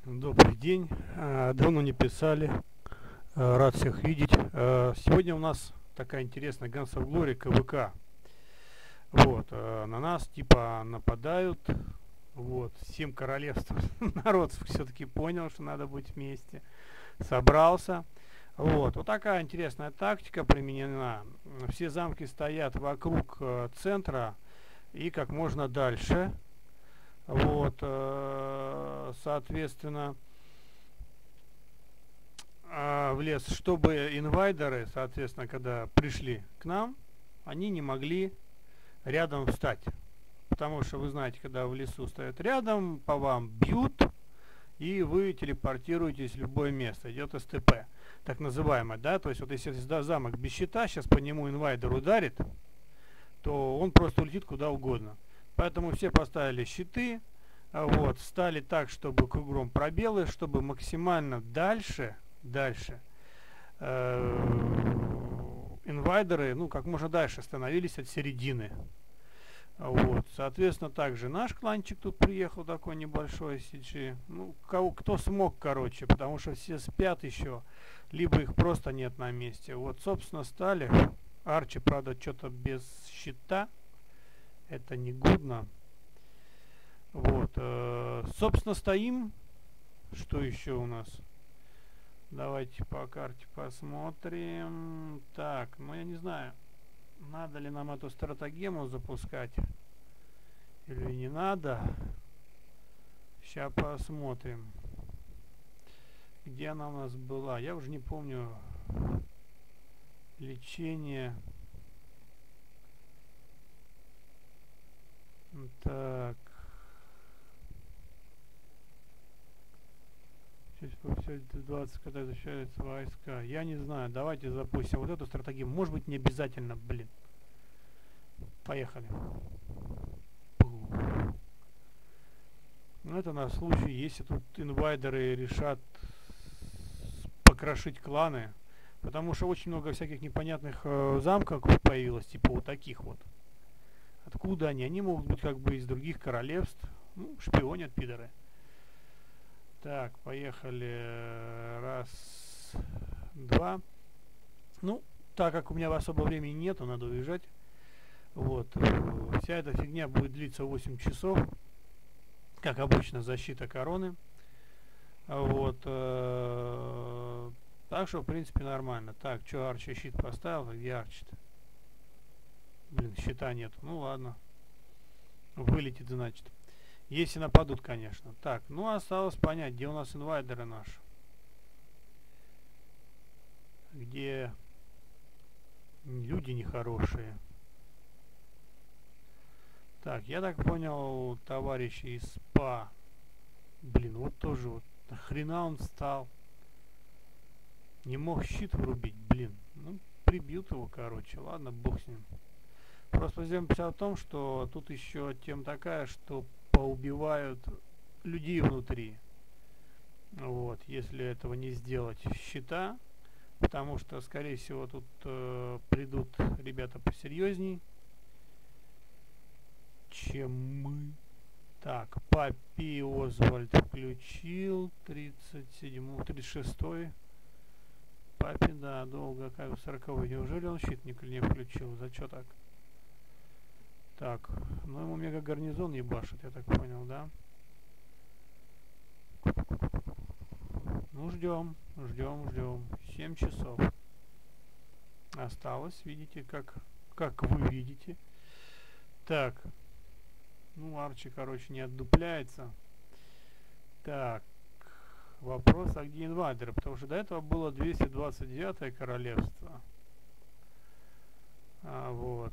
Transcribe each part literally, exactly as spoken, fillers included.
Добрый день. Э, Давно не писали. Э, Рад всех видеть. Э, Сегодня у нас такая интересная Guns of Glory КВК. Вот. э, На нас типа нападают. Вот. Семь королевств. Народ все-таки понял, что надо быть вместе. Собрался. Вот. Вот такая интересная тактика применена. Все замки стоят вокруг э, центра и как можно дальше. Вот. э, Соответственно, а, в лес, чтобы инвайдеры, соответственно, когда пришли к нам, они не могли рядом встать. Потому что вы знаете, когда в лесу стоят рядом, по вам бьют, и вы телепортируетесь в любое место. Идет СТП, так называемое, да, то есть вот если замок без щита, сейчас по нему инвайдер ударит, то он просто улетит куда угодно. Поэтому все поставили щиты, вот, стали так, чтобы кругом пробелы, чтобы максимально дальше дальше э, инвайдеры, ну, как можно дальше становились от середины. Вот, соответственно, также наш кланчик тут приехал такой небольшой си джи. Ну, кого, кто смог, короче, потому что все спят еще, либо их просто нет на месте. Вот, собственно, стали. Арчи, правда, что-то без щита. Это не годно. Вот, э, собственно, стоим. Что еще у нас? Давайте по карте посмотрим. Так, ну я не знаю, надо ли нам эту стратагему запускать или не надо. Сейчас посмотрим. Где она у нас была? Я уже не помню. Лечение. Так. двадцать, когда защищаются войска. Я не знаю, давайте запустим вот эту стратегию. Может быть, не обязательно, блин. Поехали. Ну, это на случай, если тут инвайдеры решат покрошить кланы. Потому что очень много всяких непонятных э, замков появилось, типа вот таких вот. Откуда они? Они могут быть как бы из других королевств. Ну, шпионят, пидоры. Так, поехали. Раз, два. Ну, так как у меня особо времени нету, надо уезжать. Вот. Вся эта фигня будет длиться восемь часов. Как обычно, защита короны. Вот. Так что, в принципе, нормально. Так, что Арчи щит поставил? Где Арчи-то? Блин, щита нету. Ну ладно. Вылетит, значит. Если нападут, конечно. Так, ну осталось понять, где у нас инвайдеры наши. Где люди нехорошие. Так, я так понял, товарищи из СПА. Блин, вот тоже вот. Нахрена он встал? Не мог щит врубить, блин. Ну, прибьют его, короче. Ладно, бог с ним. Просто проблема в том, что тут еще тема такая, что поубивают людей внутри. Вот, если этого не сделать щита, потому что, скорее всего, тут э, придут ребята посерьезней, чем мы. Так, Папи Озвальд включил тридцать седьмой, тридцать шестой. Папи, да, долго, как сороковой. Неужели он щит не, не включил? За что так? Так, ну ему мега гарнизон ебашит, я так понял, да? Ну, ждем, ждем, ждем. семь часов. Осталось, видите, как, как вы видите. Так. Ну, Арчи, короче, не отдупляется. Так. Вопрос, а где инвайдеры? Потому что до этого было двести двадцать девятое королевство. А, вот.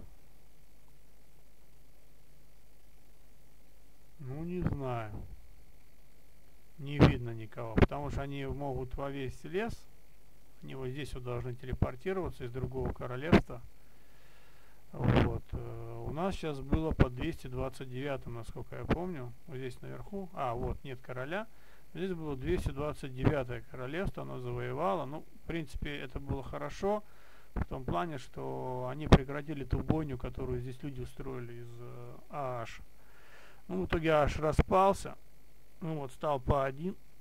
Ну, не знаю. Не видно никого, потому что они могут во весь лес. Они вот здесь вот должны телепортироваться из другого королевства. Вот. У нас сейчас было по двести двадцать девять, насколько я помню. Вот здесь наверху. А, вот, нет короля. Здесь было двести двадцать девятое королевство, оно завоевало. Ну, в принципе, это было хорошо. В том плане, что они прекратили ту бойню, которую здесь люди устроили из э, ААШ. Ну, в итоге ААШ распался. Ну вот, стал по один.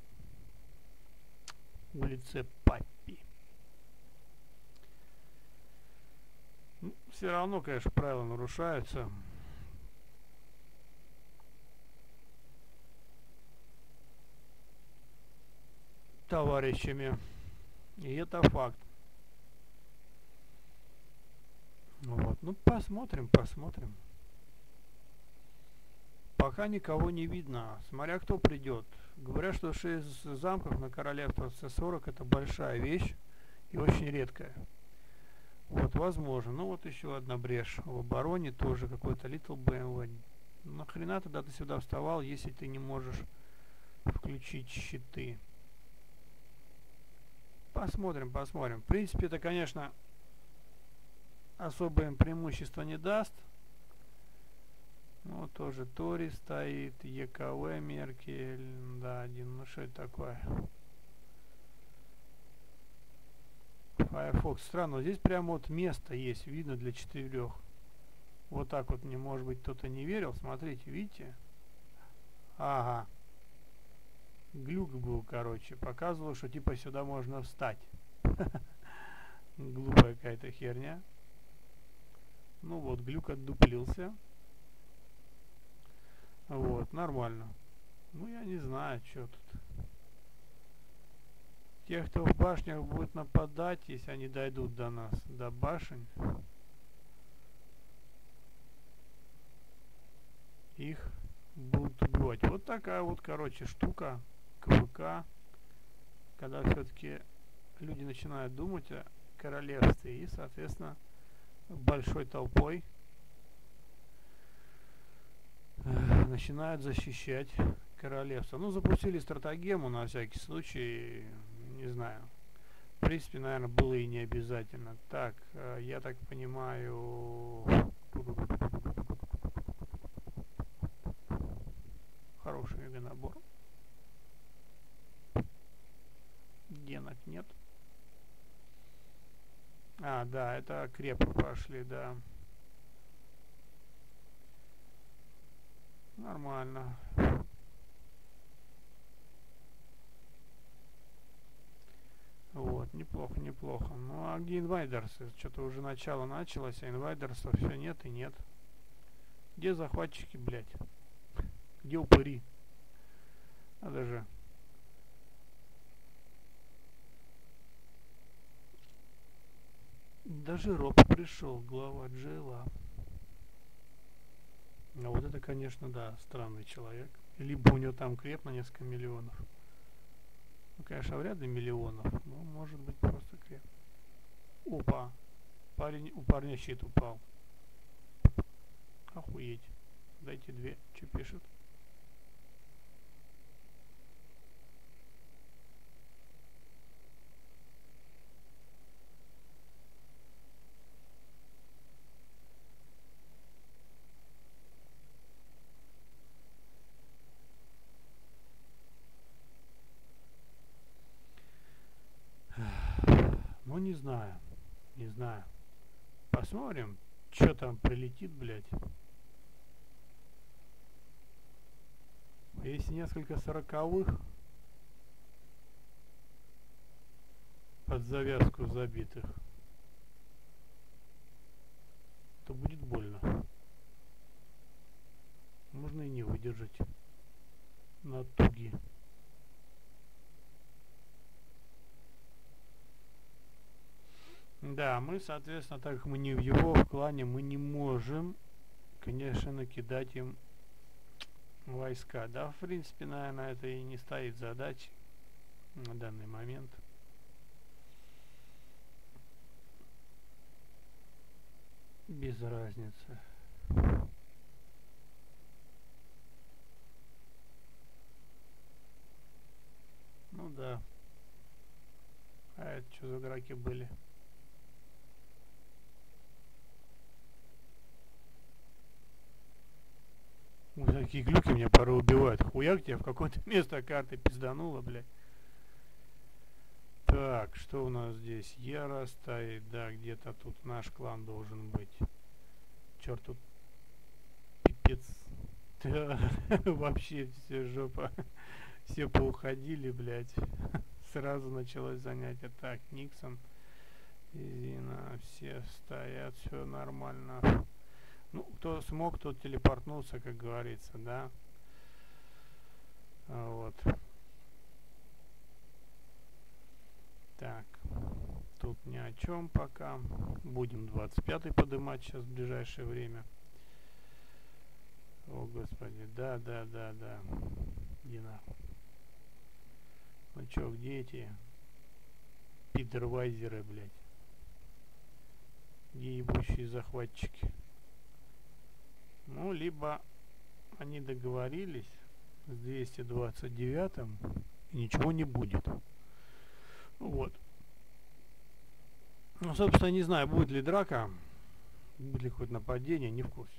улице Паппи. Ну, все равно, конечно, правила нарушаются. Товарищами. И это факт. Вот. Ну, посмотрим, посмотрим. Пока никого не видно. Смотря кто придет. Говорят, что шесть замков на королевство С сорок это большая вещь и очень редкая. Вот, возможно. Ну, вот еще одна брешь в обороне, тоже какой-то Little бэ эм вэ. Нахрена тогда ты сюда вставал, если ты не можешь включить щиты? Посмотрим, посмотрим. В принципе, это, конечно, особое им преимущество не даст. Ну, тоже Тори стоит, Е К В Меркель, да, один, ну что это такое? Firefox, странно, здесь прямо вот место есть, видно, для четырех. Вот так вот мне, может быть, кто-то не верил, смотрите, видите? Ага. Глюк был, короче, показывал, что типа сюда можно встать. Глупая какая-то херня. Ну вот, глюк отдуплился. Вот, нормально. Ну, я не знаю, что тут. Те, кто в башнях будет нападать, если они дойдут до нас, до башен, их будут убивать. Вот такая вот, короче, штука, КВК, когда все-таки люди начинают думать о королевстве и, соответственно, большой толпой начинают защищать королевство. Ну, запустили стратагему на всякий случай, не знаю. В принципе, наверное, было и не обязательно. Так, я так понимаю... Хороший мега-набор. Денег нет. А, да, это крепко пошли, да. Нормально. Вот, неплохо, неплохо. Ну, а где инвайдерсы? Что-то уже начало началось, а инвайдерсов все нет и нет. Где захватчики, блядь? Где упыри? Надо же. Даже Роб пришел, глава Джейла. А вот это, конечно, да, странный человек. Либо у него там креп на несколько миллионов. Ну, конечно, вряд ли миллионов, но может быть просто креп. Опа. Парень, у парня щит упал. Охуеть. Дайте две. Что пишет? Ну, не знаю. Не знаю. Посмотрим, что там прилетит, блядь. Если несколько сороковых под завязку забитых, то будет больно. Можно и не выдержать натуги. Да, мы, соответственно, так как мы не в его в клане, мы не можем, конечно, накидать им войска. Да, в принципе, наверное, это и не стоит задачей на данный момент. Без разницы. Ну да. А это что за драки были? Вот такие глюки меня порой убивают. Хуяк тебя в какое-то место карты пиздануло, блядь. Так, что у нас здесь? Яра стоит, да, где-то тут наш клан должен быть. Черт, тут пипец. Вообще все жопа. Все поуходили, блядь. Сразу началось занятие. Так, Никсон, Зина, все стоят, все нормально. Ну, кто смог, тот телепортнулся, как говорится, да. Вот. Так, тут ни о чем пока. Будем двадцать пятый поднимать сейчас в ближайшее время. О, господи, да, да, да, да. Дина. Ну чё, где эти пидервайзеры, блядь? Где ебучие захватчики? Ну, либо они договорились с двести двадцать девятым, и ничего не будет. Вот. Ну, собственно, не знаю, будет ли драка, будет ли хоть нападение, не в курсе.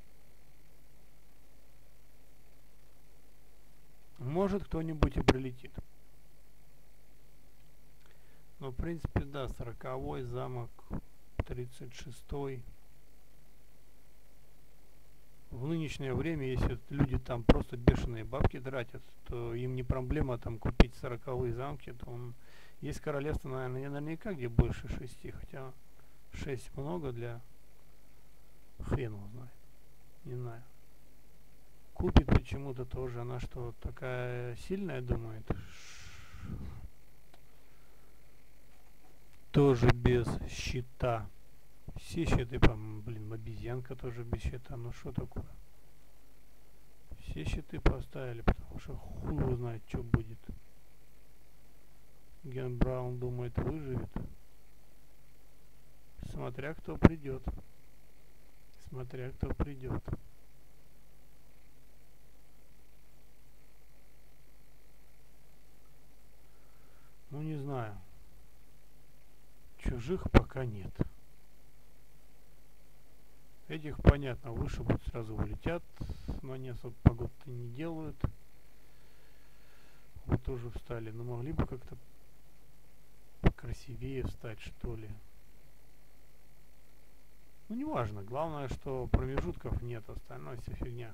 Может, кто-нибудь и прилетит. Но, в принципе, да, сороковой замок, тридцать шестой. В нынешнее время, если люди там просто бешеные бабки тратят, то им не проблема там купить сороковые замки. То он... Есть королевство, наверное, наверняка, где больше шести, хотя шесть много для... Хрен его знает. Не знаю. Купит почему-то тоже. Она что, такая сильная, думает? Тоже без щита. Все щиты, по-моему, блин, обезьянка тоже без щита. Ну что такое? Все щиты поставили, потому что хуй его знает, что будет. Ген Браун думает, выживет. Смотря кто придет. Смотря кто придет. Ну не знаю. Чужих пока нет. Этих, понятно, вышибут, сразу улетят, но они особо погоды не делают. Вот тоже встали, но могли бы как-то покрасивее встать, что ли. Ну, неважно, главное, что промежутков нет, остальное вся фигня.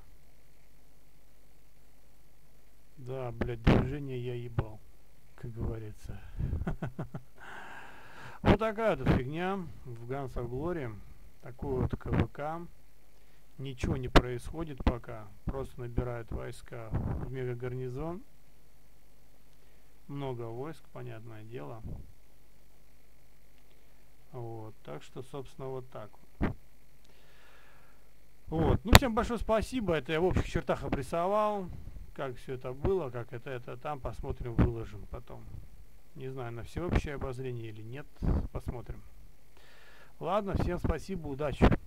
Да, блядь, движение я ебал, как говорится. Вот такая вот фигня в Guns of Glory. Такой вот КВК. Ничего не происходит пока. Просто набирают войска в мегагарнизон. Много войск, понятное дело. Вот. Так что, собственно, вот так вот. Вот. Ну, всем большое спасибо. Это я в общих чертах обрисовал. Как все это было, как это, это там. Посмотрим, выложим потом. Не знаю, на всеобщее обозрение или нет. Посмотрим. Ладно, всем спасибо, удачи.